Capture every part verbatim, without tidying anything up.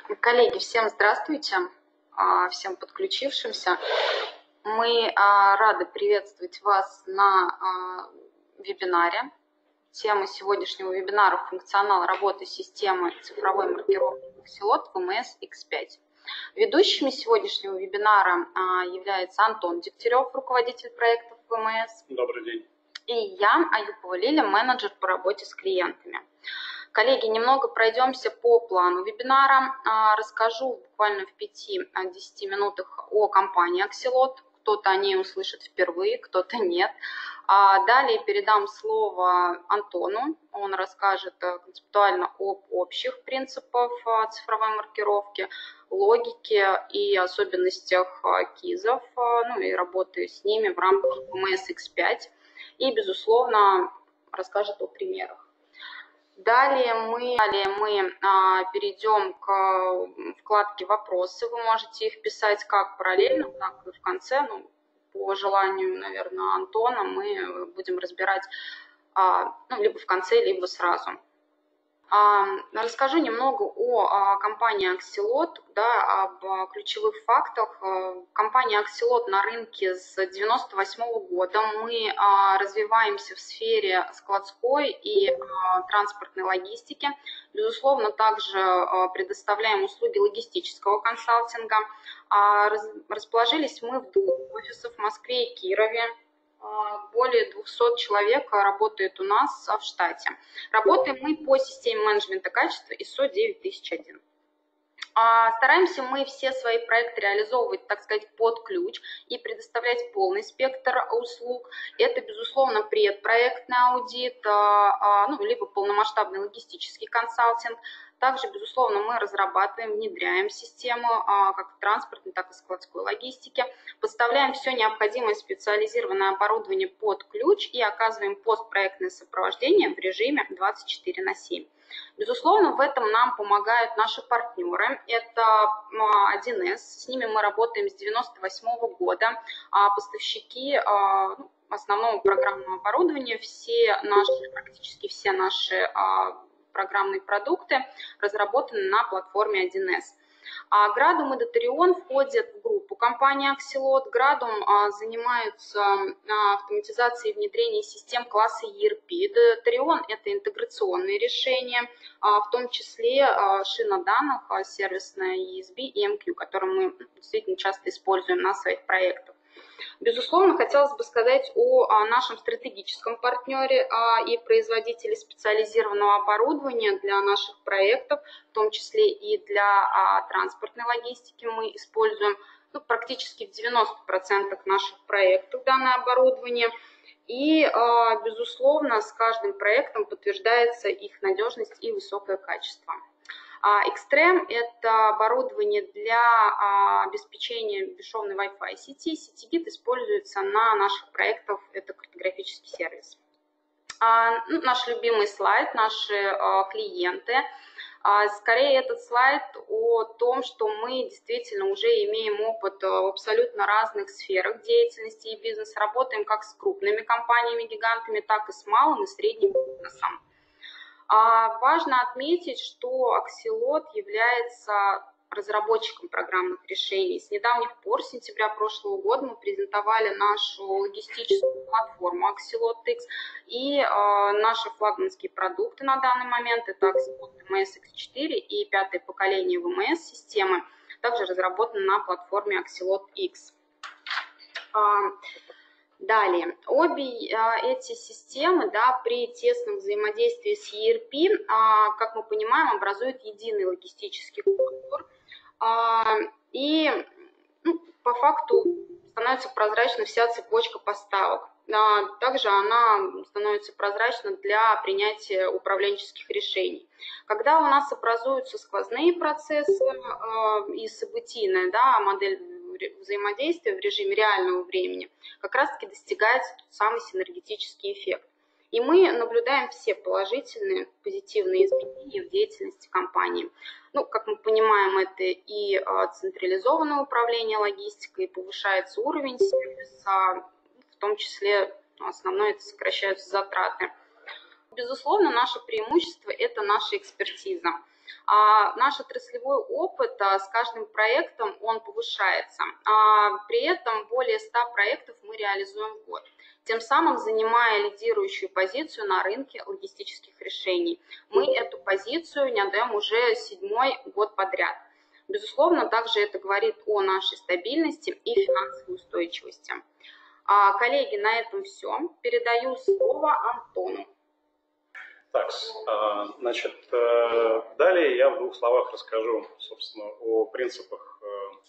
Коллеги, всем здравствуйте, всем подключившимся. Мы рады приветствовать вас на вебинаре. Тема сегодняшнего вебинара – функционал работы системы цифровой маркировки Axelot ви эм эс икс пять. Ведущими сегодняшнего вебинара является Антон Дегтярев, руководитель проектов ви эм эс. Добрый день. И я, Аюпова Лиля, менеджер по работе с клиентами. Коллеги, немного пройдемся по плану вебинара. Расскажу буквально в пяти-десяти минутах о компании Axelot. Кто-то о ней услышит впервые, кто-то нет. Далее передам слово Антону. Он расскажет концептуально об общих принципах цифровой маркировки, логике и особенностях КИЗов, ну и работы с ними в рамках ви эм эс икс пять. И, безусловно, расскажет о примерах. Далее мы, далее мы а, перейдем к вкладке «Вопросы». Вы можете их писать как параллельно, так и в конце. Ну, по желанию, наверное, Антона мы будем разбирать а, ну, либо в конце, либо сразу. А, расскажу немного о, о компании Axelot, да, об ключевых фактах. Компания Axelot на рынке с девяносто восьмого года. Мы а, развиваемся в сфере складской и а, транспортной логистики. Безусловно, также а, предоставляем услуги логистического консалтинга. А, раз, расположились мы в двух офисах в Москве и Кирове. Более двухсот человек работает у нас в штате. Работаем мы по системе менеджмента качества ай эс о девять тысяч один. Стараемся мы все свои проекты реализовывать, так сказать, под ключ и предоставлять полный спектр услуг. Это, безусловно, предпроектный аудит, ну, либо полномасштабный логистический консалтинг. Также, безусловно, мы разрабатываем, внедряем систему как в транспортной, так и складской логистике, поставляем все необходимое специализированное оборудование под ключ и оказываем постпроектное сопровождение в режиме двадцать четыре на семь. Безусловно, в этом нам помогают наши партнеры. Это один эс, с ними мы работаем с девяносто восьмого года. Поставщики ну, основного программного оборудования, все наши, практически все наши программные продукты разработаны на платформе один эс. Gradum и Datarion входят в группу компании Axelot. Gradum занимаются автоматизацией и внедрением систем класса и эр пи. Datarion – это интеграционные решения, в том числе шина данных, сервисная и эс би и эм кью, которые мы действительно часто используем на своих проектах. Безусловно, хотелось бы сказать о нашем стратегическом партнере и производителе специализированного оборудования для наших проектов, в том числе и для транспортной логистики. Мы используем ну, практически в девяноста процентах наших проектов данное оборудование. И, безусловно, с каждым проектом подтверждается их надежность и высокое качество. Extreme – это оборудование для обеспечения бесшовной Wi-Fi сети. Сетигит используется на наших проектах, это картографический сервис. Ну, наш любимый слайд, наши клиенты. Скорее, этот слайд о том, что мы действительно уже имеем опыт в абсолютно разных сферах деятельности и бизнеса. Работаем как с крупными компаниями-гигантами, так и с малым и средним бизнесом. Важно отметить, что Axelot является разработчиком программных решений. С недавних пор, с сентября прошлого года, мы презентовали нашу логистическую платформу Axelot X и э, наши флагманские продукты на данный момент, это Axelot ви эм эс икс четыре и пятое поколение ви эм эс-системы, также разработаны на платформе Axelot X. Далее, обе эти системы да, при тесном взаимодействии с и эр пи, как мы понимаем, образуют единый логистический контур. И ну, по факту становится прозрачна вся цепочка поставок. Также она становится прозрачна для принятия управленческих решений. Когда у нас образуются сквозные процессы и событийная да, модель взаимодействия в режиме реального времени, как раз-таки достигается тот самый синергетический эффект. И мы наблюдаем все положительные, позитивные изменения в деятельности компании. Ну, как мы понимаем, это и централизованное управление логистикой, и повышается уровень сервиса, в том числе основное это сокращаются затраты. Безусловно, наше преимущество – это наша экспертиза. А наш отраслевой опыт а, с каждым проектом он повышается. А при этом более ста проектов мы реализуем в год, тем самым занимая лидирующую позицию на рынке логистических решений. Мы эту позицию не отдаем уже седьмой год подряд. Безусловно, также это говорит о нашей стабильности и финансовой устойчивости. А, коллеги, на этом все. Передаю слово Антону. Так, значит, далее я в двух словах расскажу, собственно, о принципах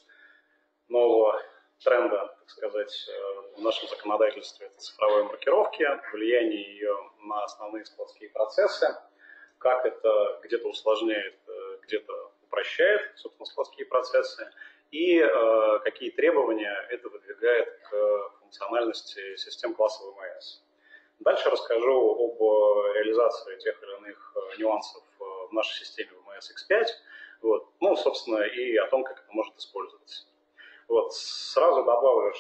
нового тренда, так сказать, в нашем законодательстве, это цифровой маркировки, влияние ее на основные складские процессы, как это где-то усложняет, где-то упрощает, собственно, складские процессы, и какие требования это выдвигает к функциональности систем класса вэ эм эс. Дальше расскажу об реализации тех или иных нюансов в нашей системе вэ эм эс икс пять, вот, ну, собственно, и о том, как это может использоваться. Вот, сразу добавлю,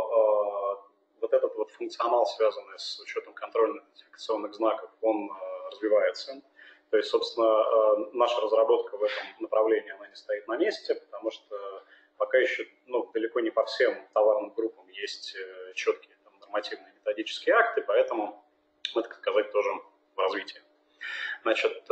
что э, вот этот вот функционал, связанный с учетом контрольно-идентификационных знаков, он э, развивается. То есть, собственно, э, наша разработка в этом направлении, она не стоит на месте, потому что пока еще, ну, далеко не по всем товарным группам есть э, четкие нормативные методические акты, поэтому мы, так сказать, тоже в развитии. Значит,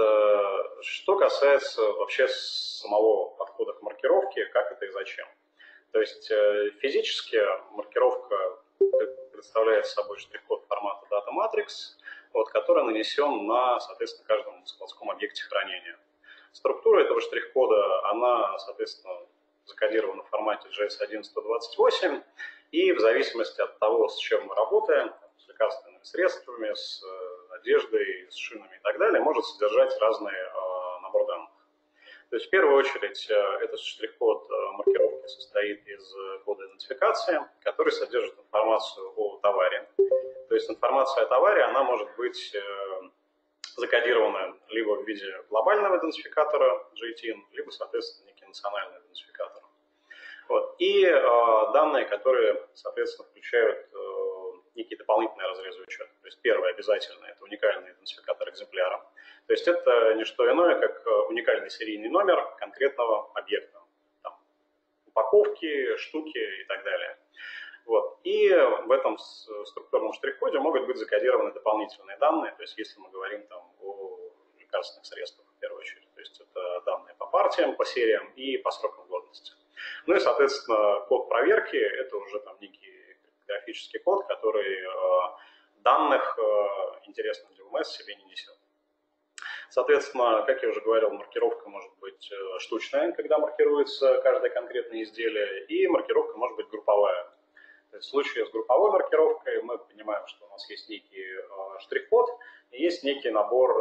что касается вообще самого подхода к маркировке, как это и зачем. То есть физически маркировка представляет собой штрих-код формата Data Matrix, вот, который нанесен на, соответственно, каждом складском объекте хранения. Структура этого штрих-кода, она, соответственно, закодирована в формате джей эс один сто двадцать восемь, и в зависимости от того, с чем мы работаем, с лекарственными средствами, с одеждой, с шинами и так далее, может содержать разные э, набор данных. То есть в первую очередь этот штрих-код маркировки состоит из кода идентификации, который содержит информацию о товаре. То есть информация о товаре, она может быть э, закодирована либо в виде глобального идентификатора джей тин, либо, соответственно, некий национальный идентификатор. Вот. И э, данные, которые, соответственно, включают э, некие дополнительные разрезы учета. То есть первое обязательно – это уникальный идентификатор экземпляра. То есть это не что иное, как уникальный серийный номер конкретного объекта. Там, упаковки, штуки и так далее. Вот. И в этом структурном штрих-коде могут быть закодированы дополнительные данные. То есть если мы говорим там, о лекарственных средствах в первую очередь. То есть это данные по партиям, по сериям и по срокам годности. Ну и, соответственно, код проверки – это уже там некий графический код, который э, данных э, интересных для вэ эм эс себе не несет. Соответственно, как я уже говорил, маркировка может быть штучная, когда маркируется каждое конкретное изделие, и маркировка может быть групповая. То есть в случае с групповой маркировкой мы понимаем, что у нас есть некий э, штрих-код и есть некий набор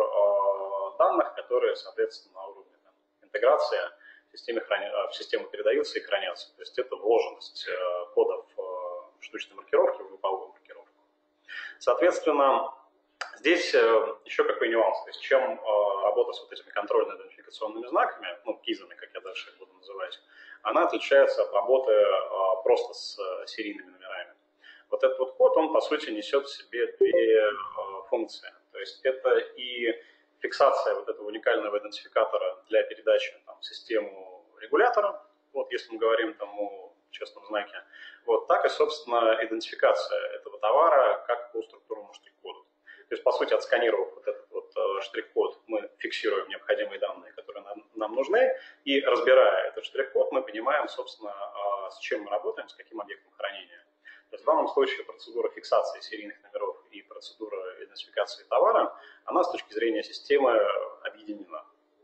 э, данных, которые, соответственно, на уровне там, интеграции в системе, храни... в систему передаются и хранятся. То есть это вложенность э, кодов э, штучной маркировки в групповую маркировку. Соответственно, здесь э, еще какой нюанс. То есть чем э, работа с вот этими контрольно-идентификационными знаками, ну, кизами, как я дальше их буду называть, она отличается от работы э, просто с э, серийными номерами. Вот этот вот код, он, по сути, несет в себе две э, функции. То есть это и фиксация вот этого уникального идентификатора для передачи там, в систему регулятора, вот если мы говорим там о честном знаке, вот так и, собственно, идентификация этого товара как по структурному штрих-коду. То есть, по сути, отсканировав вот этот вот э, штрих-код, мы фиксируем необходимые данные, которые нам, нам нужны, и разбирая этот штрих-код, мы понимаем, собственно, э, с чем мы работаем, с каким объектом хранения. То есть, в данном случае процедура фиксации серийных номеров и процедура идентификации товара, она с точки зрения системы объединена.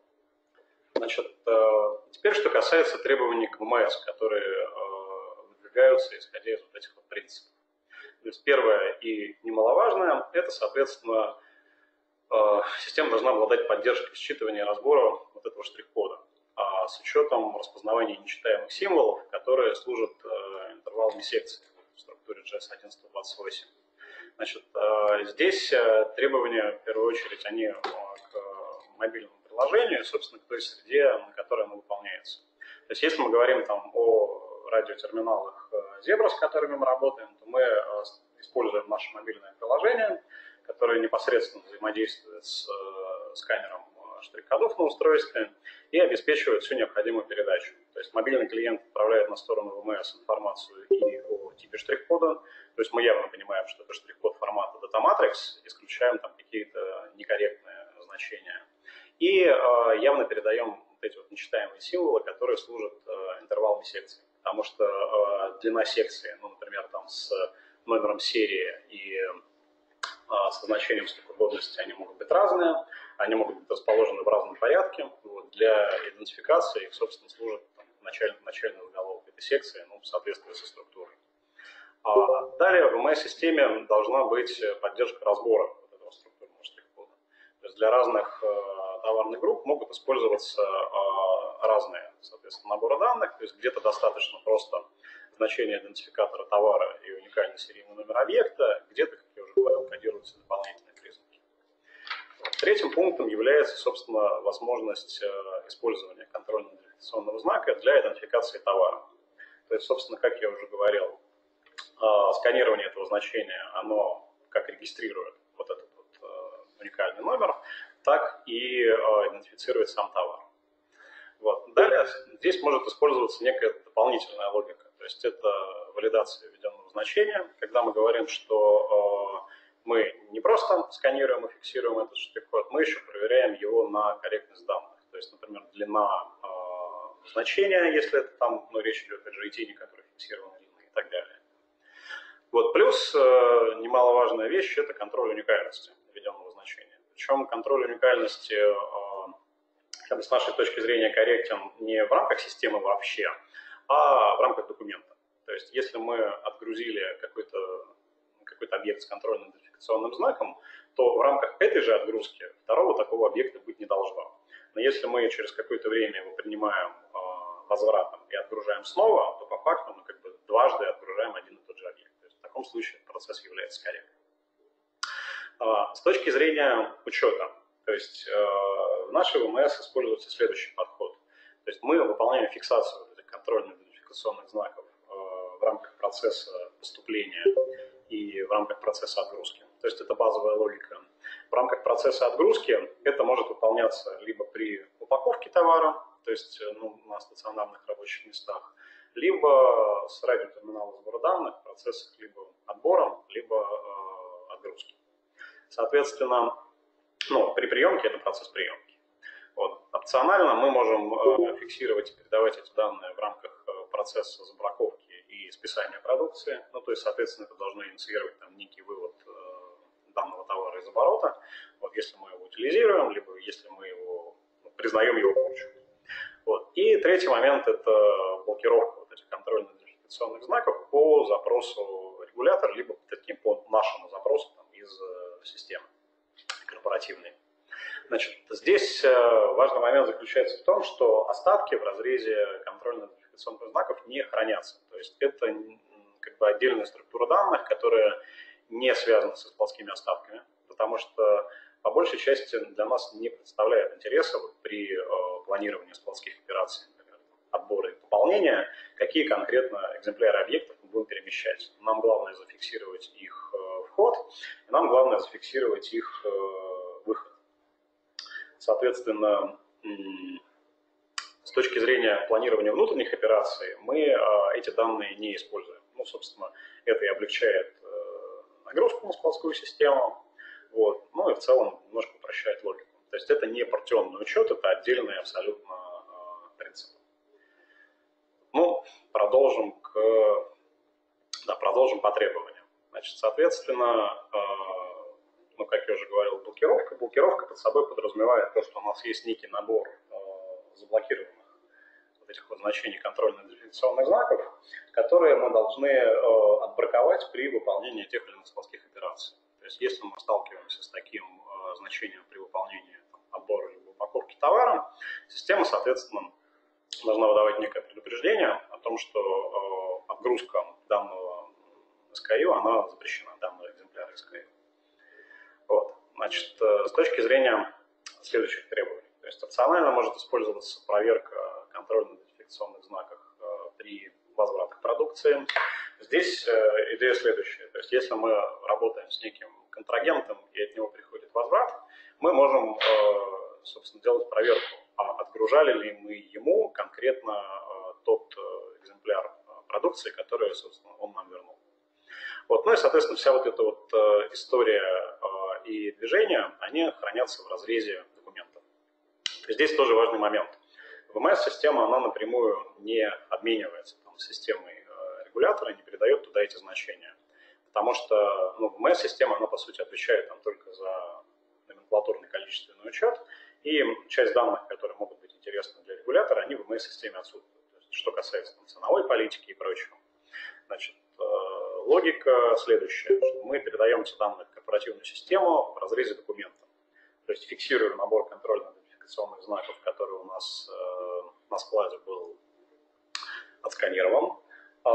Значит, э, теперь, что касается требований к вэ эм эс, которые э, выдвигаются, исходя из вот этих вот принципов. То есть первое и немаловажное, это, соответственно, система должна обладать поддержкой считывания и разбора вот этого штрих-кода с учетом распознавания нечитаемых символов, которые служат интервалами секций в структуре джей эс один сто двадцать восемь. Значит, здесь требования, в первую очередь, они к мобильному приложению, собственно, к той среде, на которой оно выполняется. То есть если мы говорим там о радиотерминалах Zebra, с которыми мы работаем, то мы используем наше мобильное приложение, которое непосредственно взаимодействует с сканером штрих-кодов на устройстве и обеспечивает всю необходимую передачу. То есть мобильный клиент отправляет на сторону вэ эм эс информацию и о типе штрих-кода. То есть мы явно понимаем, что это штрих-код формата Data Matrix, исключаем там какие-то некорректные значения. И э, явно передаем вот эти вот нечитаемые символы, которые служат э, интервалами секции. Потому что э, длина секции, ну, например, там с номером серии и э, со значением стокодности, они могут быть разные, они могут быть расположены в разном порядке. Вот, для идентификации их, собственно, служит там, начальный, начальный заголовок этой секции, ну, в соответствии со структурой. А далее в эм эс-системе должна быть поддержка разбора вот этого структурного штрих-кода. То есть для разных э, товарных групп могут использоваться э, разные, соответственно, наборы данных. То есть где-то достаточно просто значение идентификатора товара и уникальный серийный номер объекта, где-то, как я уже говорил, кодируются дополнительные признаки. Вот. Третьим пунктом является, собственно, возможность э, использования контрольно-идентификационного знака для идентификации товара. То есть, собственно, как я уже говорил, э, сканирование этого значения, оно как регистрирует вот этот вот, э, уникальный номер, так и э, идентифицирует сам товар. Вот. Далее здесь может использоваться некая дополнительная логика. То есть это валидация введенного значения, когда мы говорим, что э, мы не просто сканируем и фиксируем этот штрих-код, мы еще проверяем его на корректность данных. То есть, например, длина э, значения, если это там, ну, речь идет о джей ти, который фиксирован длинный и так далее. Вот. Плюс э, немаловажная вещь – это контроль уникальности введенного значения. Причем контроль уникальности э, с нашей точки зрения корректен не в рамках системы вообще, а в рамках документа. То есть если мы отгрузили какой-то какой-то объект с контрольно-идентификационным знаком, то в рамках этой же отгрузки второго такого объекта быть не должно. Но если мы через какое-то время его принимаем э, возвратом и отгружаем снова, то по факту мы как бы дважды отгружаем один и тот же объект. То есть в таком случае процесс является корректным. Э, с точки зрения учета, то есть э, в нашей вэ эм эс используется следующий подход. То есть мы выполняем фиксацию контрольно-идентификационных знаков э, в рамках процесса поступления и в рамках процесса отгрузки. То есть это базовая логика. В рамках процесса отгрузки это может выполняться либо при упаковке товара, то есть ну, на стационарных рабочих местах, либо с радиотерминала сбора данных в процессах либо отбора, либо э, отгрузки. Соответственно, ну, при приемке это процесс приемки. Вот. Опционально мы можем э, фиксировать и передавать эти данные в рамках э, процесса забраковки и списания продукции. Ну, то есть, соответственно, это должно инициировать там, некий вывод э, данного товара из оборота, вот, если мы его утилизируем, либо если мы его, ну, признаем его порчу. Вот. И третий момент – это блокировка вот этих контрольно-идентификационных знаков по запросу регулятора, либо таким по нашему запросу там, из э, системы корпоративной. Значит, здесь важный момент заключается в том, что остатки в разрезе контрольно-идентификационных знаков не хранятся. То есть это как бы отдельная структура данных, которая не связана со складскими остатками, потому что по большей части для нас не представляет интереса вот при э, планировании складских операций, например, отбора и пополнения, какие конкретно экземпляры объектов мы будем перемещать. Нам главное зафиксировать их э, вход, и нам главное зафиксировать их э, выход. Соответственно, с точки зрения планирования внутренних операций, мы эти данные не используем. Ну, собственно, это и облегчает нагрузку на складскую систему, вот, ну и в целом немножко упрощает логику. То есть это не партионный учет, это отдельный абсолютно принцип. Ну, продолжим, к, да, продолжим по требованиям. Значит, соответственно, ну, как я уже говорил, блокировка. Блокировка под собой подразумевает то, что у нас есть некий набор э, заблокированных вот этих вот значений контрольно-идентификационных знаков, которые мы должны э, отбраковать при выполнении тех или иных складских операций. То есть если мы сталкиваемся с таким э, значением при выполнении там, отбора или упаковки товара, система, соответственно, должна выдавать некое предупреждение о том, что э, отгрузка данного эс ка ю, она запрещена, данного экземпляра эс ка ю. Вот. Значит, с точки зрения следующих требований. То есть опционально может использоваться проверка контрольно-идентификационных знаков при возвратах продукции. Здесь идея следующая. То есть если мы работаем с неким контрагентом и от него приходит возврат, мы можем собственно, делать проверку, а отгружали ли мы ему конкретно тот экземпляр продукции, который, собственно, он нам вернул. Вот. Ну и, соответственно, вся вот эта вот история и движение, они хранятся в разрезе документов. Здесь тоже важный момент. ви эм эс-система, она напрямую не обменивается там, с системой э, регулятора, не передает туда эти значения. Потому что ну, ви эм эс-система, она, по сути, отвечает там, только за номенклатурный количественный учет, и часть данных, которые могут быть интересны для регулятора, они в ви эм эс-системе отсутствуют. То есть, что касается там, ценовой политики и прочего. Значит, э, логика следующая, что мы передаем эти данные в корпоративную систему в разрезе документов. То есть фиксируем набор контрольно-идентификационных знаков, который у нас э, на складе был отсканирован, э,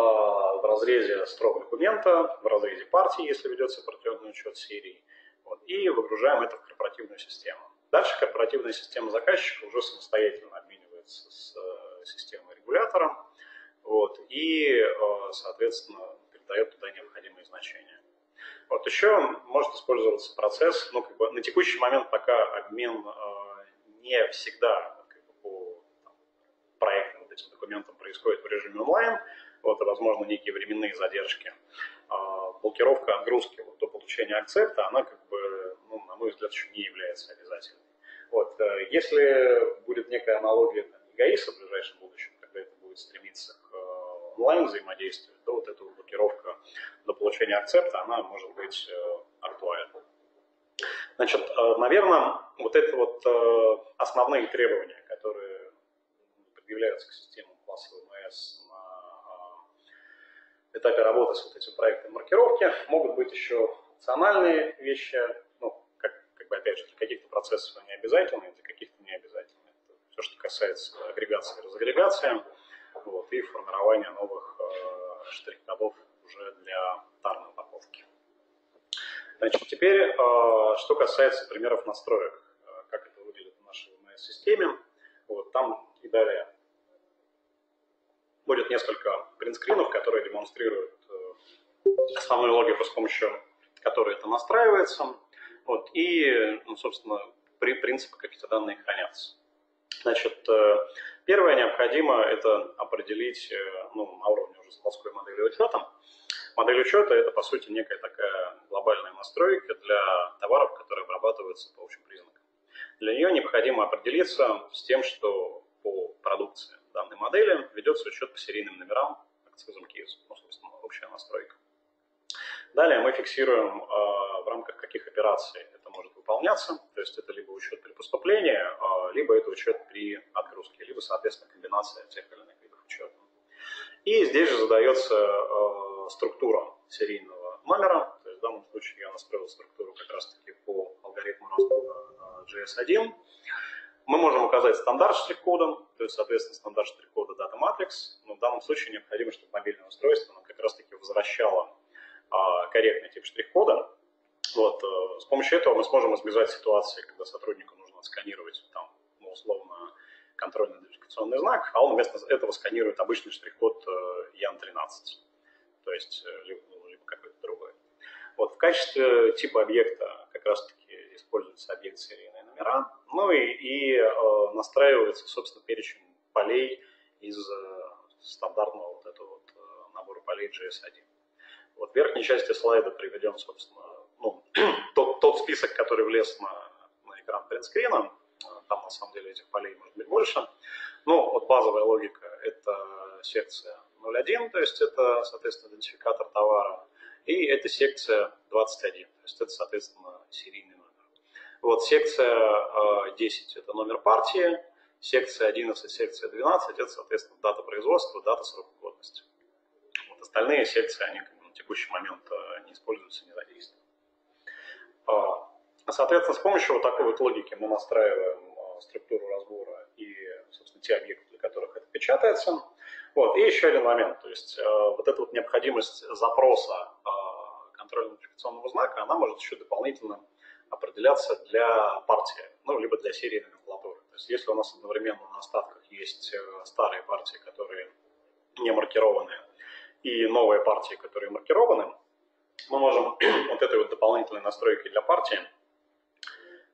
в разрезе строк документа, в разрезе партии, если ведется партийный учет серии, вот, и выгружаем это в корпоративную систему. Дальше корпоративная система заказчика уже самостоятельно обменивается с э, системой регулятора, вот, и, э, соответственно, передает туда необходимые значения. Вот еще может использоваться процесс, ну, как бы на текущий момент пока обмен э, не всегда как бы, по там, проектным вот этим документам происходит в режиме онлайн, вот, и, возможно, некие временные задержки. Э, блокировка отгрузки вот, до получения акцепта, она, как бы, ну, на мой взгляд, еще не является обязательной. Вот, э, если будет некая аналогия эгоиса в ближайшем будущем, когда это будет стремиться к э, онлайн взаимодействию, то вот эта блокировка до получения акцепта, она может быть э, актуальна. Значит, э, наверное, вот это вот э, основные требования, которые предъявляются к системам класса ви эм эс на э, этапе работы с вот этим проектом маркировки, могут быть еще опциональные вещи, ну, как, как бы опять же, для каких-то процессов они обязательны, для каких-то не обязательны. Это все, что касается агрегации и разагрегации, вот, и формирования новых э, штрих-кодов уже для тарной упаковки. Значит, теперь, э, что касается примеров настроек, э, как это выглядит в нашей ви эм эс-системе, вот, там и далее будет несколько принтскринов, которые демонстрируют э, основную логику, с помощью которой это настраивается, вот, и, ну, собственно, при принципе, как эти данные хранятся. Значит, э, первое необходимо это определить э, ну, на уровне уже складской модели учета. Модель учета – это, по сути, некая такая глобальная настройка для товаров, которые обрабатываются по общим признакам. Для нее необходимо определиться с тем, что по продукции данной модели ведется учет по серийным номерам, акцизам КИС, ну, собственно, общая настройка. Далее мы фиксируем, э, в рамках каких операций это может выполняться, то есть это либо учет при поступлении, э, либо это учет при отгрузке, либо, соответственно, комбинация тех или иных видов учета. И здесь же задается э, структура серийного номера, то есть в данном случае я настроил структуру как раз-таки по алгоритму разбора э, джей эс один. Мы можем указать стандарт штрих-кода, то есть, соответственно, стандарт штрих-кода Data Matrix, но в данном случае необходимо, чтобы мобильное устройство оно как раз-таки возвращало э, корректный тип штрих-кода. Вот, э, с помощью этого мы сможем избежать ситуации, когда сотруднику нужно отсканировать там, ну, условно, контрольно-идентификационный знак, а он вместо этого сканирует обычный штрих-код ян тринадцать, то есть либо, либо какой-то другой. Вот, в качестве типа объекта как раз-таки используется объект серийные номера, ну и, и э, настраивается, собственно, перечень полей из э, стандартного вот этого вот, э, набора полей джей эс один. Вот в верхней части слайда приведен, собственно, ну, тот, тот список, который влез на, на экран принтскрина. Там, на самом деле, этих полей может быть больше. Ну, вот базовая логика – это секция ноль один, то есть это, соответственно, идентификатор товара. И это секция двадцать один, то есть это, соответственно, серийный номер. Вот секция десять – это номер партии, секция одиннадцать, секция двенадцать – это, соответственно, дата производства, дата срока годности. Вот остальные секции, они на текущий момент не используются, не задействуются. Соответственно, с помощью вот такой вот логики мы настраиваем структуру разбора и, собственно, те объекты, для которых это печатается. Вот. И еще один момент, то есть э, вот эта вот необходимость запроса э, контрольно-идентификационного знака, она может еще дополнительно определяться для партии, ну, либо для серийной номенклатуры. То есть если у нас одновременно на остатках есть э, старые партии, которые не маркированы, и новые партии, которые маркированы, мы можем вот этой вот дополнительной настройкой для партии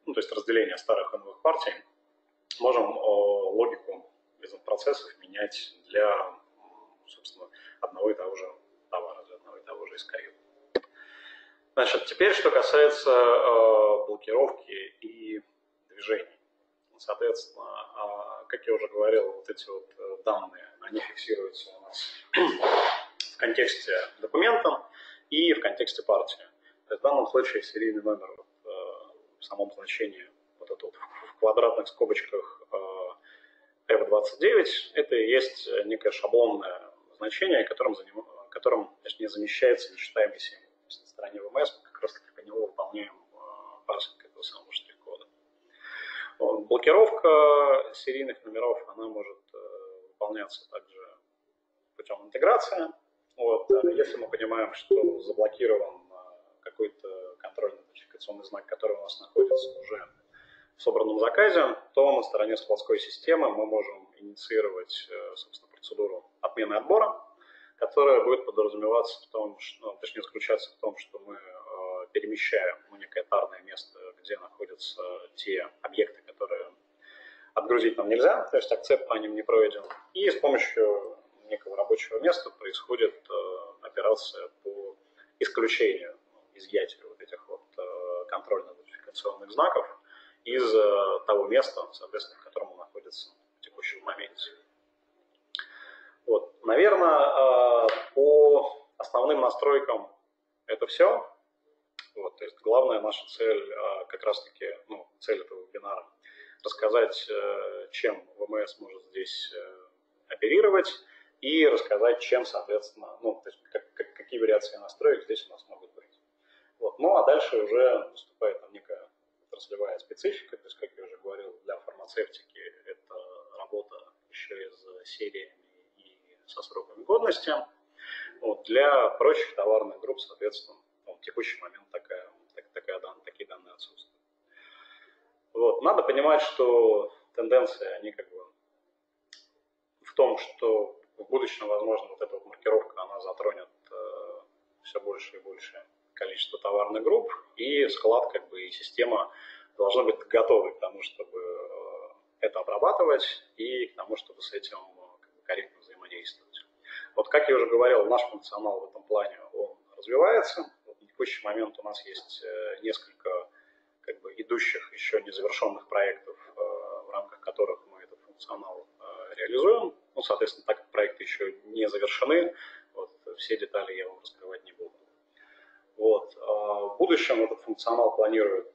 ну, то есть разделение старых и новых партий, можем логику бизнес-процессов менять для, собственно, одного и того же товара, для одного и того же эс кей ю. Значит, теперь, что касается э, блокировки и движений. Соответственно, э, как я уже говорил, вот эти вот данные, они фиксируются у нас в контексте документа и в контексте партии. То есть в данном случае серийный номер вот, э, в самом значении, вот это вот в квадратных скобочках э, эф двадцать девять, это и есть некое шаблонное значение, которым, заним... которым точнее, замещается нечитаемый символ. То есть на стороне вэ эм эс мы как раз таки по него выполняем э, парсинг этого самого штрих-кода. Вот. Блокировка серийных номеров, она может э, выполняться также путем интеграции. Вот. Если мы понимаем, что заблокирован какой-то контрольно-идентификационный знак, который у нас находится уже в собранном заказе, то на стороне складской системы мы можем инициировать, собственно, процедуру отмены отбора, которая будет подразумеваться в том, что, ну, точнее заключаться в том, что мы э, перемещаем в некое тарное место, где находятся те объекты, которые отгрузить нам нельзя, то есть акцепт по ним не проведен, и с помощью некого рабочего места происходит э, операция по исключению, изъятию вот этих вот э, контрольно-идентификационных знаков из э, того места, соответственно, в котором он находится в текущем моменте. Вот. Наверное, э, по основным настройкам это все. Вот. То есть главная наша цель, э, как раз-таки, ну, цель этого вебинара, рассказать, э, чем вэ эм эс может здесь э, оперировать, и рассказать, чем, соответственно, ну, то есть как, как, какие вариации настроек здесь у нас могут быть. Вот. Ну, а дальше уже наступает там некая отраслевая специфика, то есть, как я уже говорил, для фармацевтики это работа еще и с сериями и со сроками годности. Вот. Для прочих товарных групп, соответственно, ну, в текущий момент такая, так, такая дан, такие данные отсутствуют. Вот. Надо понимать, что тенденции, они как бы в том, что в будущем, возможно, вот эта вот маркировка, она затронет э, все больше и больше количество товарных групп, и склад, как бы, и система должны быть готовы к тому, чтобы э, это обрабатывать, и к тому, чтобы с этим э, как бы, корректно взаимодействовать. Вот, как я уже говорил, наш функционал в этом плане, он развивается. Вот, на текущий момент у нас есть э, несколько как бы, идущих, еще незавершенных проектов, э, в рамках которых мы этот функционал э, реализуем. Ну, соответственно, так как проекты еще не завершены, вот, все детали я вам раскрывать не буду. Вот. В будущем этот функционал планирует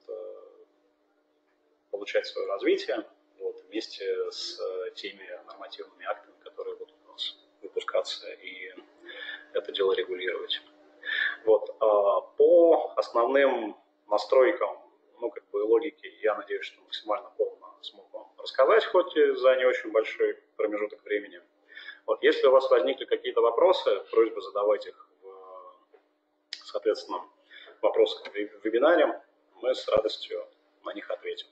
получать свое развитие, вот, вместе с теми нормативными актами, которые будут у нас выпускаться и это дело регулировать. Вот. По основным настройкам, ну, как бы логики, я надеюсь, что максимально полно смог вам рассказать, хоть и за не очень большой промежуток времени. Вот. Если у вас возникли какие-то вопросы, просьба задавать их соответственно, вопросы в вебинаре, мы с радостью на них ответим.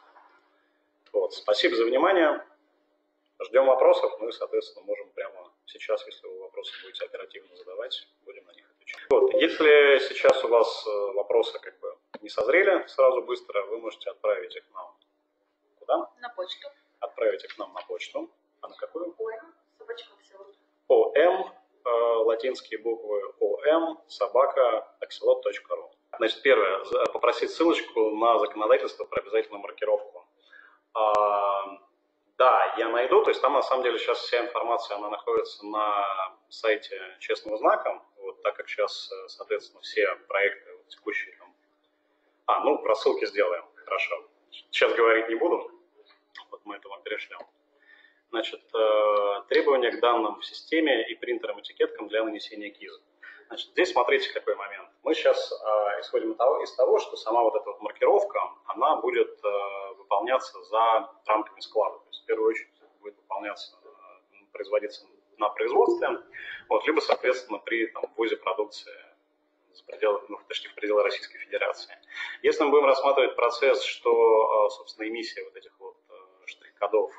Вот. Спасибо за внимание. Ждем вопросов. Мы, соответственно, можем прямо сейчас, если вы вопросы будете оперативно задавать, будем на них отвечать. Вот. Если сейчас у вас вопросы как бы не созрели сразу быстро, вы можете отправить их нам куда? На почту. Отправить их нам на почту. А на какую? ОМ, собачка Axelot. ОМ, латинские буквы ОМ, собака, axelot точка ру. Значит, первое, попросить ссылочку на законодательство про обязательную маркировку. А, да, я найду, то есть там на самом деле сейчас вся информация, она находится на сайте Честного знака, вот, так как сейчас, соответственно, все проекты вот, текущие там... А, ну, про ссылки сделаем, хорошо. Сейчас говорить не буду, вот мы это вам перешлем. Значит, требования к данным в системе и принтерам, этикеткам для нанесения КИЗа. Значит, здесь смотрите какой момент. Мы сейчас исходим из того, что сама вот эта вот маркировка, она будет выполняться за рамками склада. То есть в первую очередь будет выполняться, производиться на производстве, вот, либо, соответственно, при там, ввозе продукции за пределы, ну, точнее, в пределы Российской Федерации. Если мы будем рассматривать процесс, что, собственно, эмиссия вот этих вот штрих-кодов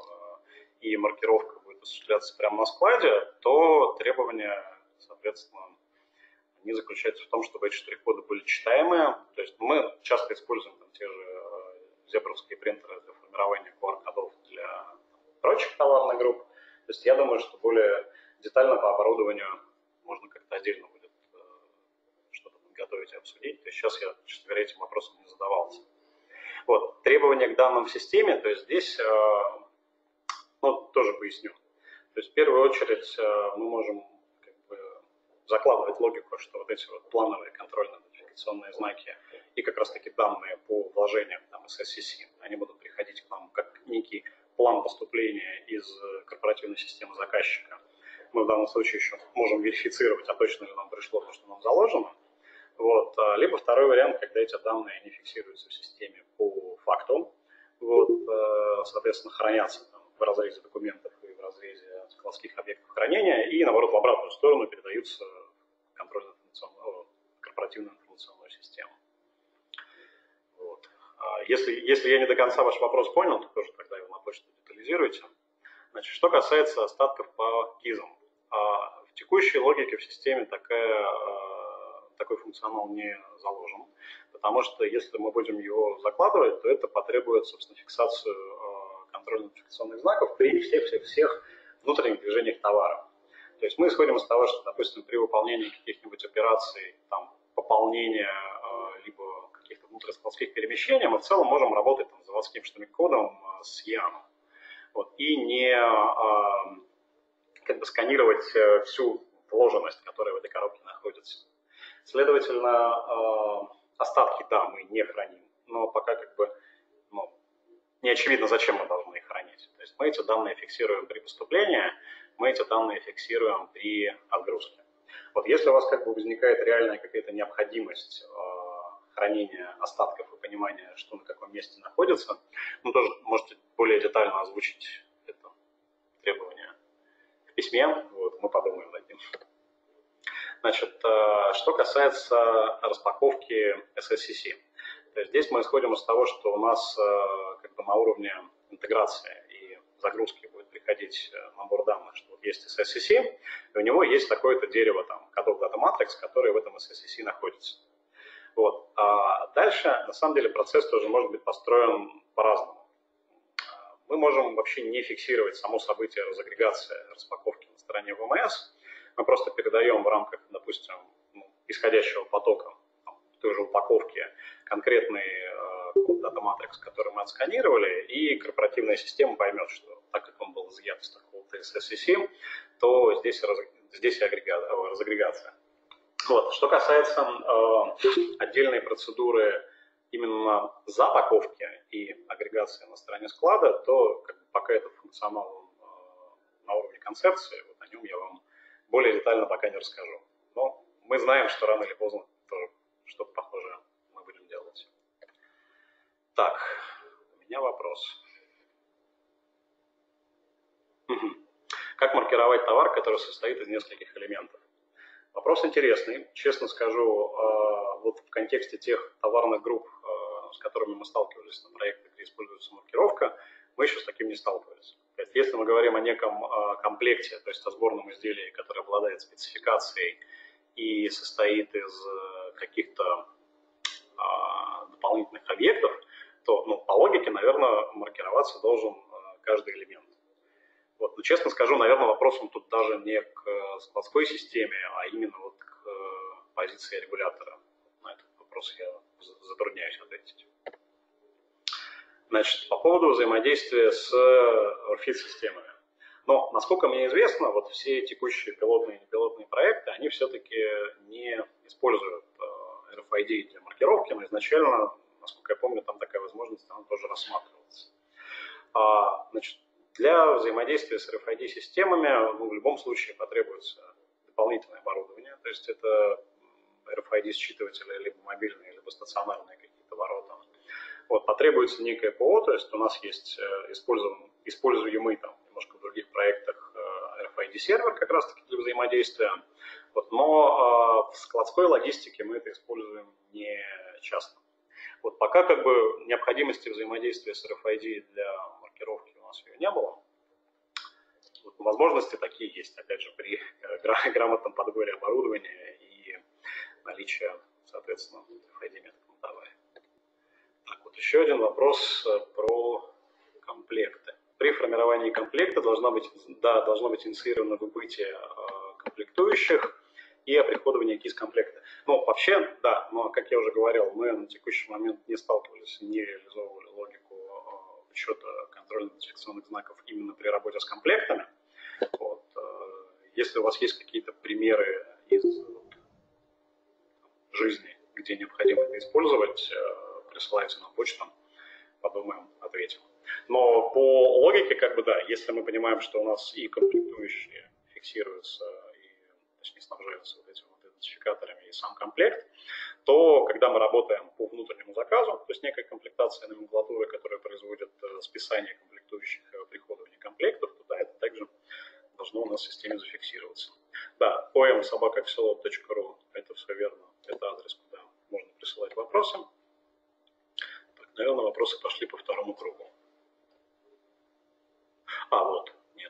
и маркировка будет осуществляться прямо на складе, то требования, соответственно, они заключаются в том, чтобы эти штрих-коды были читаемые. То есть мы часто используем там, те же зебровские принтеры для формирования ку ар-кодов для прочих товарных групп. То есть я думаю, что более детально по оборудованию можно как-то отдельно будет э, что-то подготовить и обсудить. То есть сейчас я, честно говоря, этим вопросом не задавался. Вот. Требования к данным в системе, то есть здесь, э, ну, тоже поясню. То есть в первую очередь э, мы можем как бы закладывать логику, что вот эти вот плановые контрольно-нотификационные знаки и как раз-таки данные по вложениям там, эс эс си си, они будут приходить к нам как некий план поступления из корпоративной системы заказчика. Мы в данном случае еще можем верифицировать, а точно ли нам пришло то, что нам заложено. Вот. Либо второй вариант, когда эти данные не фиксируются в системе по факту, вот, соответственно, хранятся там, в разрезе документов и в разрезе складских объектов хранения, и, наоборот, в обратную сторону передаются в контрольно-информационную, корпоративную информационную систему. Вот. Если, если я не до конца ваш вопрос понял, то тоже тогда его на почту детализируйте. Значит, что касается остатков по кизам. В текущей логике в системе такая, такой функционал не заложен, потому что если мы будем его закладывать, то это потребует, собственно, фиксацию контрольно-нотификационных знаков при всех-всех-всех внутренних движениях товара. То есть мы исходим из того, что, допустим, при выполнении каких-нибудь операций, там, пополнения, либо каких-то внутрискладских перемещений, мы в целом можем работать там, с заводским штамп-кодом с ЯНом. Вот, и не а, как бы сканировать всю вложенность, которая в этой коробке находится. Следовательно, а, остатки, да, мы не храним, но пока как бы ну, не очевидно, зачем мы должны их хранить. То есть мы эти данные фиксируем при поступлении, мы эти данные фиксируем при отгрузке. Вот если у вас как бы возникает реальная какая-то необходимость э, хранения остатков и понимания, что на каком месте находится, ну тоже можете более детально озвучить это требование в письме, вот, мы подумаем над ним. Значит, э, что касается распаковки эс эс си си. То есть здесь мы исходим из того, что у нас э, как бы на уровне интеграции и загрузки будет приходить набор данных, что вот есть эс эс си си, и у него есть такое-то дерево, там, кодов Data Matrix, который в этом эс эс си си находится. Вот. А дальше, на самом деле, процесс тоже может быть построен по-разному. Мы можем вообще не фиксировать само событие разагрегации распаковки на стороне вэ эм эс, мы просто передаем в рамках, допустим, ну, исходящего потока там, той же упаковки конкретный э, код Data Matrix, который мы отсканировали, и корпоративная система поймет, что так как он был изъят из такого-то эс эс си си, то здесь, раз, здесь агрега, разагрегация. Вот. Что касается э, отдельной процедуры именно запаковки и агрегации на стороне склада, то как бы, пока это функционал э, на уровне концепции, вот о нем я вам более детально пока не расскажу. Но мы знаем, что рано или поздно тоже что-то похожее мы будем делать. Так, у меня вопрос. Угу. Как маркировать товар, который состоит из нескольких элементов? Вопрос интересный. Честно скажу, вот в контексте тех товарных групп, с которыми мы сталкивались на проектах, где используется маркировка, мы еще с таким не сталкивались. То есть, если мы говорим о неком комплекте, то есть о сборном изделии, которое обладает спецификацией и состоит из каких-то дополнительных объектов, то ну, по логике, наверное, маркироваться должен каждый элемент. Вот. Но честно скажу, наверное, вопросом тут даже не к складской системе, а именно вот к позиции регулятора. На этот вопрос я затрудняюсь ответить. Значит, по поводу взаимодействия с эр эф ай-системами. Но, насколько мне известно, вот все текущие пилотные и непилотные проекты, они все-таки не используют эр эф ай ди для маркировки, но изначально, насколько я помню, там такая возможность, она тоже рассматривалась. А, значит, для взаимодействия с эр эф ай ди-системами ну, в любом случае потребуется дополнительное оборудование, то есть это эр эф ай ди-считыватели либо мобильные, либо стационарные какие-то ворота. Вот, потребуется некое ПО, то есть у нас есть используемый там, немножко в других проектах эр эф ай ди-сервер как раз-таки для взаимодействия, вот, но в складской логистике мы это используем не часто. Вот, пока как бы необходимости взаимодействия с эр эф ай ди для маркировки у нас ее не было. Вот, возможности такие есть, опять же, при грамотном подборе оборудования и наличии, соответственно, эр эф ай ди методом товара. Так вот. Вот еще один вопрос про комплекты. При формировании комплекта должна быть, да, должно быть инициировано выбытие э, комплектующих и оприходование кейс-комплекта. Ну, вообще, да, но, как я уже говорил, мы на текущий момент не сталкивались, не реализовывали логику э, учета контрольно-идентификационных знаков именно при работе с комплектами. Вот, э, если у вас есть какие-то примеры из жизни, где необходимо это использовать, э, присылайте на почту, подумаем, ответим. Но по логике, как бы да, если мы понимаем, что у нас и комплектующие фиксируются, и, точнее, снабжаются вот этими вот идентификаторами и сам комплект, то когда мы работаем по внутреннему заказу, то есть некая комплектация номенклатуры, которая производит списание комплектующих и оприходование комплектов, то да, это также должно у нас в системе зафиксироваться. Да, о эм собака аксиолот точка ру, это все верно, это адрес, куда можно присылать вопросы. Так, наверное, вопросы пошли по второму кругу. А, вот, нет.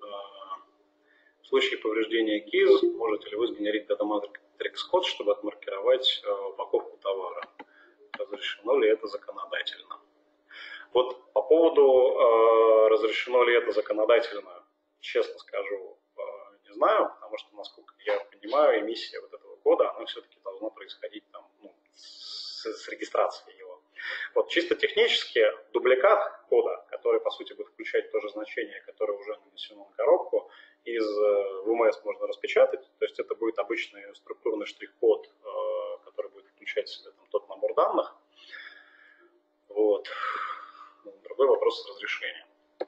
В случае повреждения киз, можете ли вы сгенерить дата-матрикс-код, чтобы отмаркировать упаковку товара? Разрешено ли это законодательно? Вот по поводу э, разрешено ли это законодательно, честно скажу, э, не знаю, потому что, насколько я понимаю, эмиссия вот этого кода, она все-таки должна происходить там, ну, с, с регистрацией его. Вот чисто технически дубликат кода, который по сути будет включать то же значение, которое уже нанесено на коробку, из вэ эм эс можно распечатать, то есть это будет обычный структурный штрих-код, который будет включать в себя там, тот набор данных. Вот. Другой вопрос с разрешением.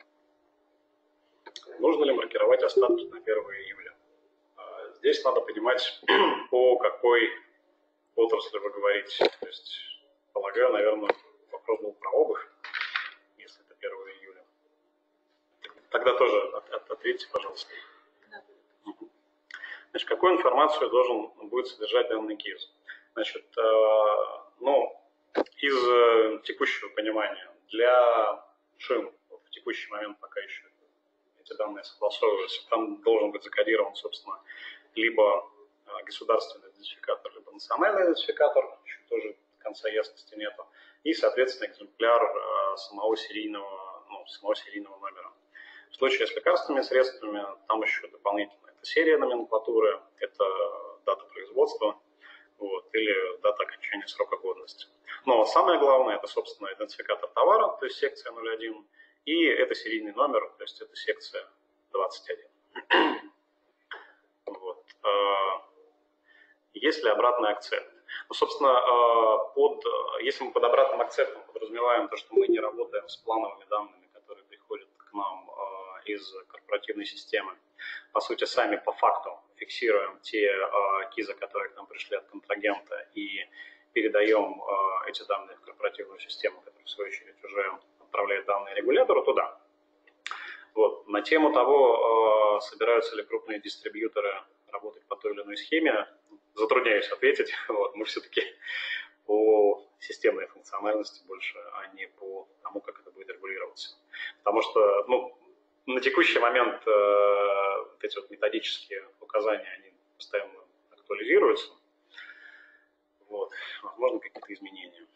Нужно ли маркировать остатки на первое июля? Здесь надо понимать, по какой отрасли вы говорите. То есть, полагаю, наверное, вопрос был про обувь, если это первое июля. Тогда тоже ответьте, пожалуйста. Значит, какую информацию должен будет содержать данный кейс? Значит, ну, из текущего понимания, для шин в текущий момент пока еще эти данные согласовываются, там должен быть закодирован, собственно, либо государственный идентификатор, либо национальный идентификатор, еще тоже до конца ясности нету, и, соответственно, экземпляр самого серийного, ну, самого серийного номера. В случае с лекарственными средствами, там еще дополнительно это серия номенклатуры, это дата производства, вот, или дата окончания срока годности. Но самое главное, это, собственно, идентификатор товара, то есть секция ноль один, и это серийный номер, то есть это секция двадцать один. Вот. Есть ли обратный акцепт? Ну, собственно, под, если мы под обратным акцептом подразумеваем то, что мы не работаем с плановыми данными, которые приходят к нам из корпоративной системы, по сути, сами по факту фиксируем те кизы, которые к нам пришли от контрагента, и передаем эти данные в корпоративную систему, которая, в свою очередь, уже отправляет данные регулятору туда. Вот. На тему того, собираются ли крупные дистрибьюторы работать по той или иной схеме, затрудняюсь ответить. Вот. Мы все-таки по системной функциональности больше, а не по тому, как это будет регулироваться. Потому что, ну, на текущий момент э, вот эти вот методические указания, они постоянно актуализируются. Вот. Возможно, какие-то изменения.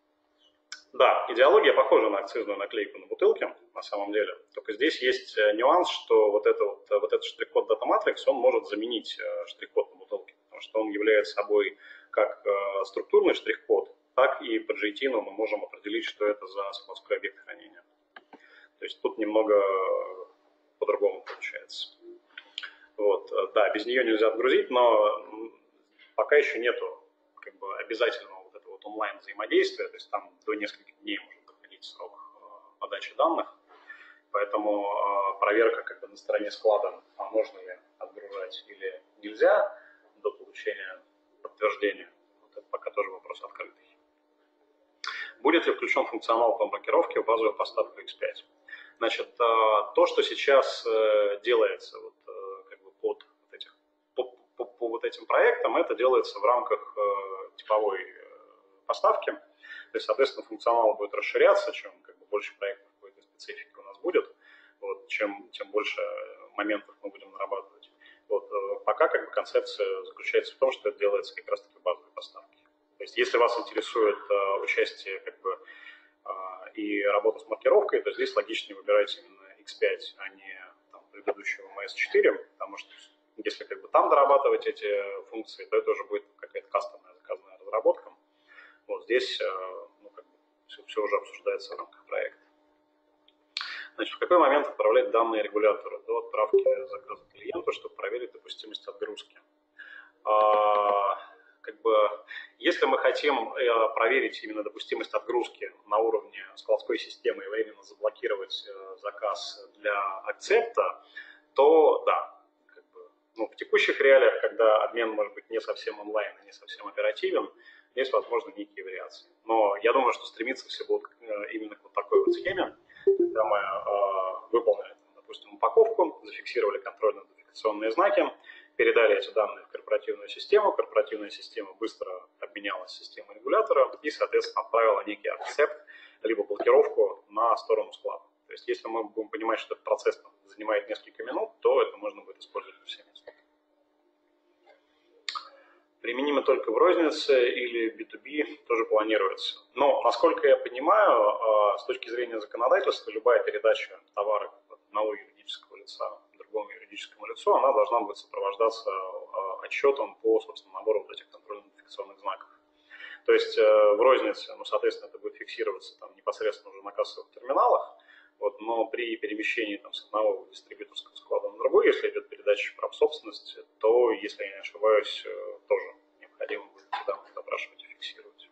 Да, идеология похожа на акцизную наклейку на бутылке, на самом деле. Только здесь есть нюанс, что вот, это вот, вот этот штрих-код Data Matrix, он может заменить штрих-код на бутылке, потому что он является собой как э, структурный штрих-код, так и по джей ти мы можем определить, что это за складской объект хранения. То есть тут немного по-другому получается. Вот. Да, без нее нельзя отгрузить, но пока еще нету как бы обязательного вот этого вот онлайн взаимодействия, то есть там до нескольких дней может доходить срок подачи данных, поэтому проверка как бы на стороне склада, а можно ли отгружать или нельзя до получения подтверждения, вот это пока тоже вопрос открытый. Будет ли включен функционал по блокировке в базовую поставку икс пять? Значит, то, что сейчас делается вот, как бы под, вот этих, по, по, по вот этим проектам, это делается в рамках типовой поставки. То есть, соответственно, функционал будет расширяться, чем как бы, больше проектов какой-то специфики у нас будет, вот, чем, тем больше моментов мы будем нарабатывать. Вот, пока как бы, концепция заключается в том, что это делается как раз-таки в базовой поставке. То есть, если вас интересует участие как бы, и работу с маркировкой, то здесь логичнее выбирать именно икс пять, а не там, предыдущего эм эс четыре, потому что если как бы там дорабатывать эти функции, то это уже будет какая-то кастомная заказная разработка. Вот здесь ну, как бы все, все уже обсуждается в рамках проекта. Значит, в какой момент отправлять данные регулятору до отправки заказа клиенту, чтобы проверить допустимость отгрузки? А, как бы, если мы хотим проверить именно допустимость отгрузки на уровне складской системы и временно заблокировать заказ для акцепта, то да. Как бы, ну, в текущих реалиях, когда обмен может быть не совсем онлайн и не совсем оперативен, здесь возможны некие вариации. Но я думаю, что стремиться все будут именно к вот такой вот схеме, когда мы э, выполнили, допустим, упаковку, зафиксировали контрольно-идентификационные знаки, передали эти данные в корпоративную систему, корпоративная система быстро обменялась с системой регулятора и, соответственно, отправила некий акцепт, либо блокировку на сторону склада. То есть, если мы будем понимать, что этот процесс там, занимает несколько минут, то это можно будет использовать по всем местам. Применимо только в рознице или би ту би тоже планируется. Но, насколько я понимаю, с точки зрения законодательства, любая передача товара от одного юридического лица к другому юридическому лицу, она должна быть сопровождаться отчетом по, собственно, набору вот этих контрольно-идентификационных знаков. То есть в рознице, ну, соответственно, это будет фиксироваться там, непосредственно уже на кассовых терминалах, вот, но при перемещении там, с одного дистрибьюторского склада на другой, если идет передача прав собственности, то, если я не ошибаюсь, тоже необходимо будет эти данные запрашивать и фиксировать.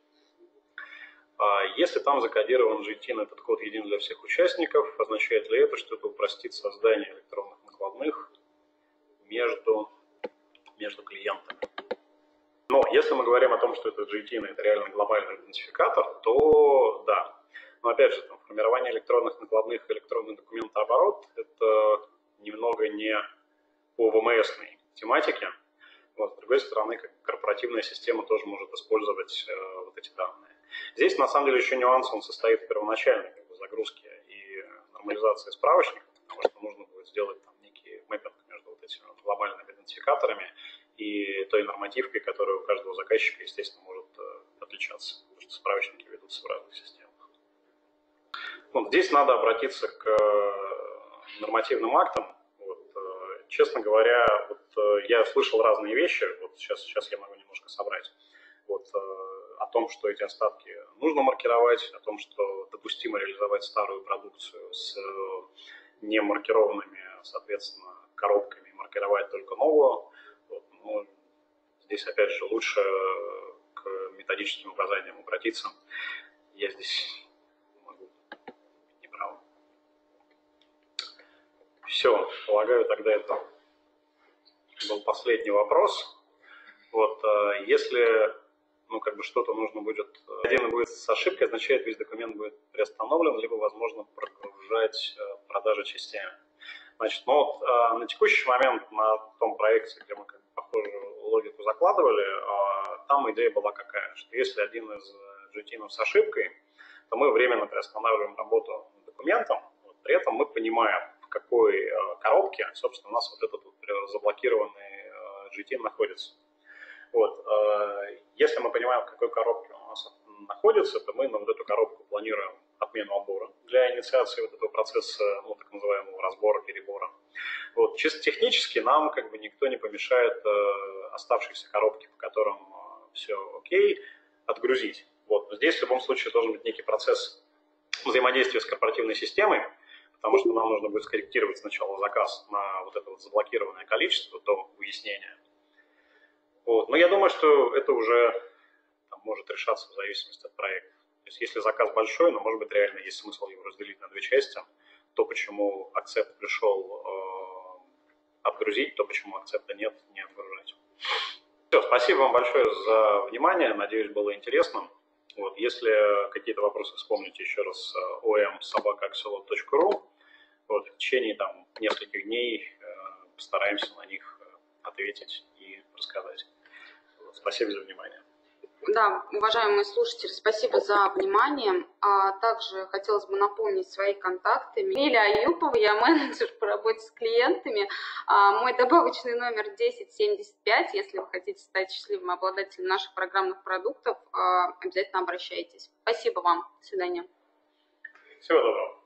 А если там закодирован джи ти эн, этот код един для всех участников, означает ли это, что это упростит создание электронных накладных между, между клиентами? Но если мы говорим о том, что это джи ти эн, это реально глобальный идентификатор, то да. Но опять же, там, формирование электронных накладных, электронный документооборот – это немного не по вэ эм эс-ной тематике. Вот, с другой стороны, как корпоративная система тоже может использовать э, вот эти данные. Здесь, на самом деле, еще нюанс, он состоит в первоначальной как бы, загрузке и нормализации справочников, потому что нужно будет сделать там, некий мэппинг между вот этими вот глобальными идентификаторами и той нормативкой, которая у каждого заказчика, естественно, может э, отличаться, потому что справочники ведутся в разных системах. Вот здесь надо обратиться к нормативным актам. Вот, честно говоря, вот, я слышал разные вещи, вот сейчас, сейчас я могу немножко собрать, вот, о том, что эти остатки нужно маркировать, о том, что допустимо реализовать старую продукцию с немаркированными, соответственно, коробками, маркировать только новую. Вот, но здесь, опять же, лучше к методическим указаниям обратиться. Я здесь... Все, полагаю, тогда это был последний вопрос. Вот, если ну, как бы что-то нужно будет, один будет с ошибкой, означает, весь документ будет приостановлен, либо, возможно, прогружать продажи частями. Значит, ну вот на текущий момент на том проекте, где мы как бы похожую логику закладывали, там идея была какая, что если один из джи ти эн с ошибкой, то мы временно приостанавливаем работу над документом, вот, при этом мы понимаем, в какой э, коробке, собственно, у нас вот этот вот заблокированный э, джи ти эн находится. Вот, э, если мы понимаем, в какой коробке он у нас находится, то мы на вот эту коробку планируем отмену отбора для инициации вот этого процесса, ну, так называемого разбора, перебора. Вот, чисто технически нам как бы никто не помешает э, оставшиеся коробки, по которым э, все окей, отгрузить. Вот, здесь в любом случае должен быть некий процесс взаимодействия с корпоративной системой, потому что нам нужно будет скорректировать сначала заказ на вот это вот заблокированное количество до выяснения. Вот. Но я думаю, что это уже там, может решаться в зависимости от проекта. То есть если заказ большой, но может быть реально есть смысл его разделить на две части, то почему акцепт пришел э, отгрузить, то почему акцепта нет, не отгружать. Все, спасибо вам большое за внимание, надеюсь, было интересно. Вот, если какие-то вопросы вспомните еще раз, о эм собака акселот точка ру. Вот, в течение там, нескольких дней э, постараемся на них ответить и рассказать. Вот, спасибо за внимание. Да, уважаемые слушатели, спасибо за внимание. Также хотелось бы напомнить свои контакты. Лилия Аюпова, я менеджер по работе с клиентами. Мой добавочный номер десять семьдесят пять. Если вы хотите стать счастливым обладателем наших программных продуктов, обязательно обращайтесь. Спасибо вам. До свидания. Всего доброго.